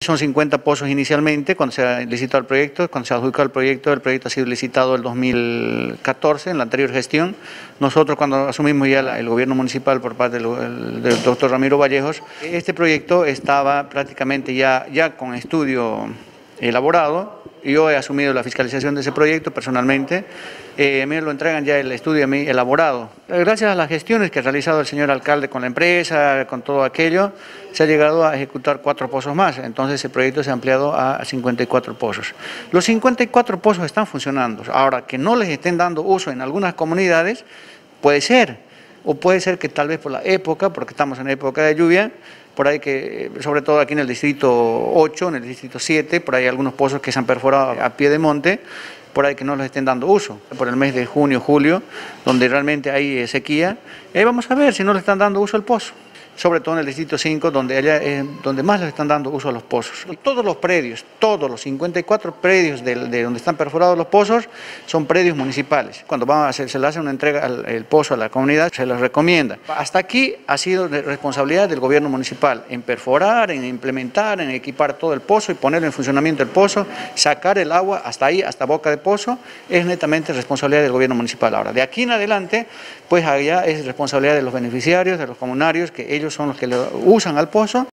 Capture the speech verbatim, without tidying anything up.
Son cincuenta pozos inicialmente, cuando se licitó el proyecto, cuando se adjudicó el proyecto, el proyecto ha sido licitado el dos mil catorce, en la anterior gestión. Nosotros, cuando asumimos ya la, el gobierno municipal por parte del, del doctor Ramiro Vallejos, este proyecto estaba prácticamente ya, ya con estudio elaborado. Yo he asumido la fiscalización de ese proyecto personalmente, eh, me lo entregan ya el estudio a mí elaborado. Gracias a las gestiones que ha realizado el señor alcalde con la empresa, con todo aquello, se ha llegado a ejecutar cuatro pozos más, entonces el proyecto se ha ampliado a cincuenta y cuatro pozos. Los cincuenta y cuatro pozos están funcionando, ahora que no les estén dando uso en algunas comunidades, puede ser, o puede ser que tal vez por la época, porque estamos en época de lluvia, por ahí que, sobre todo aquí en el distrito ocho, en el distrito siete, por ahí hay algunos pozos que se han perforado a pie de monte, por ahí que no los estén dando uso, por el mes de junio, julio, donde realmente hay sequía, eh, vamos a ver si no le están dando uso al pozo. Sobre todo en el distrito cinco, donde, allá, eh, donde más les están dando uso a los pozos. Todos los predios, todos los cincuenta y cuatro predios de, de donde están perforados los pozos, son predios municipales. Cuando van a hacer, se le hace una entrega al el pozo a la comunidad, se les recomienda. Hasta aquí ha sido de responsabilidad del gobierno municipal, en perforar, en implementar, en equipar todo el pozo y ponerlo en funcionamiento el pozo, sacar el agua hasta ahí, hasta boca de pozo, es netamente responsabilidad del gobierno municipal. Ahora, de aquí en adelante, pues allá es responsabilidad de los beneficiarios, de los comunarios, que ellos son los que le usan al pozo.